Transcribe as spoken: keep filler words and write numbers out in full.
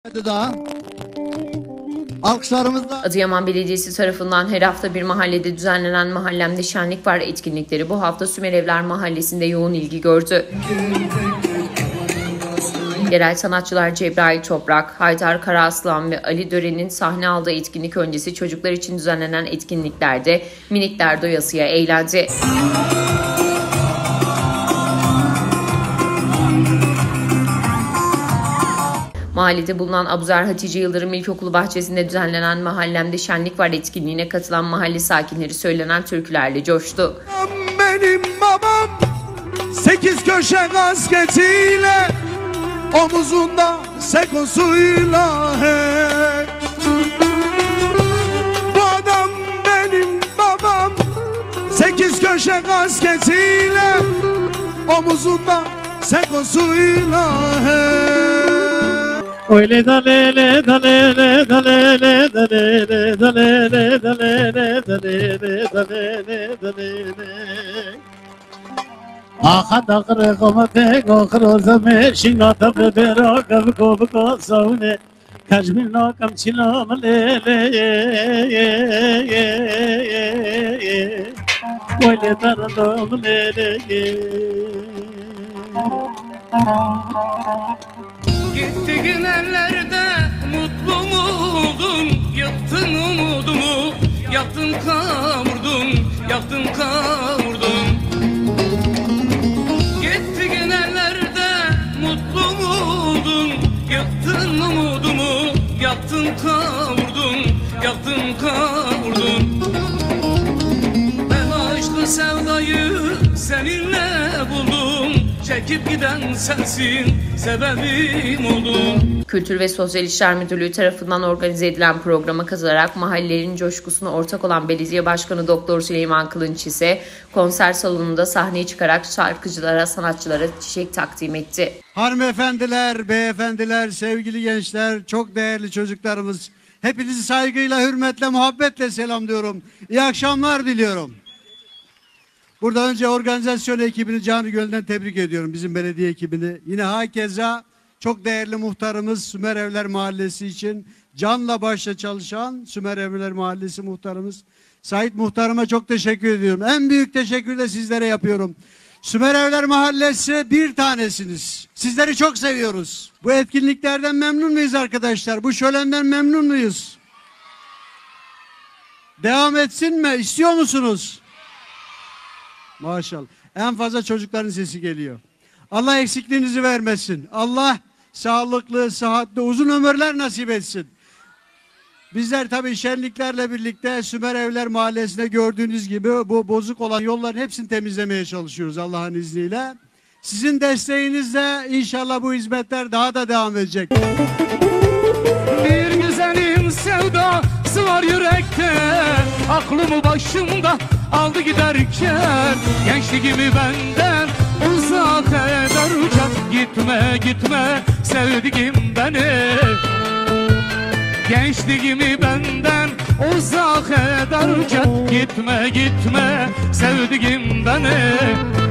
Daha alkışlarımızla Adıyaman Belediyesi tarafından her hafta bir mahallede düzenlenen Mahallemde Şenlik Var etkinlikleri bu hafta Sümerevler Mahallesi'nde yoğun ilgi gördü. Yerel sanatçılar Cebrail Toprak, Haydar Karaaslan ve Ali Dören'in sahne aldığı etkinlik öncesi çocuklar için düzenlenen etkinliklerde minikler doyasıya eğlendi. Mahallede bulunan Abuzer Hatice Yıldırım İlkokulu bahçesinde düzenlenen Mahallemde Şenlik Var etkinliğine katılan mahalle sakinleri söylenen türkülerle coştu. benim babam sekiz köşe kasketiyle omuzunda sekosuyla hey. Bu adam benim babam sekiz köşe kasketiyle omuzunda sekosuyla hey. Öyle dalele dalele dalele dalele dalele dalele dalele dalele dalele Aha da kırı komate kokro zame şingata bedera kav kov kosavne Kajmir no kam çilam lele Öyle daralım lele Gittiğin ellerde mutlu muydun? Yaktın umudumu, yaktın kavurdun, yaktın kavurdun. Gittiğin ellerde mutlu muydun? Yaktın umudumu, yaktın kavurdun, yaktın kavurdun. Ben aşkı sevdayı seninle buldum. Çekip giden sensin, sebebim oldun. Kültür ve Sosyal İşler Müdürlüğü tarafından organize edilen programa katılarak mahallelerin coşkusuna ortak olan Belediye Başkanı Doktor Süleyman Kılınç ise konser salonunda sahneye çıkarak şarkıcılara, sanatçılara çiçek takdim etti. Hanımefendiler, beyefendiler, sevgili gençler, çok değerli çocuklarımız, hepinizi saygıyla, hürmetle, muhabbetle selamlıyorum. İyi akşamlar diliyorum. Burada önce organizasyon ekibini canı gönülden tebrik ediyorum, bizim belediye ekibini. Yine hakeza çok değerli muhtarımız Sümerevler Mahallesi için canla başla çalışan Sümerevler Mahallesi muhtarımız Sait Muhtarıma çok teşekkür ediyorum. En büyük teşekkür de sizlere yapıyorum. Sümerevler Mahallesi bir tanesiniz. Sizleri çok seviyoruz. Bu etkinliklerden memnun muyuz arkadaşlar? Bu şölenden memnun muyuz? Devam etsin mi? İstiyor musunuz? Maşallah. En fazla çocukların sesi geliyor. Allah eksikliğinizi vermesin. Allah sağlıklı, sıhhatli, uzun ömürler nasip etsin. Bizler tabii şenliklerle birlikte Sümerevler Mahallesi'nde gördüğünüz gibi bu bozuk olan yolların hepsini temizlemeye çalışıyoruz Allah'ın izniyle. Sizin desteğinizle inşallah bu hizmetler daha da devam edecek. Bir güzelim sevdası var yürekte, aklımı başımda aldı giderken, gençliğimi benden uzak ederken, gitme gitme sevdiğim beni, gençliğimi benden uzak ederken, gitme gitme sevdiğim beni.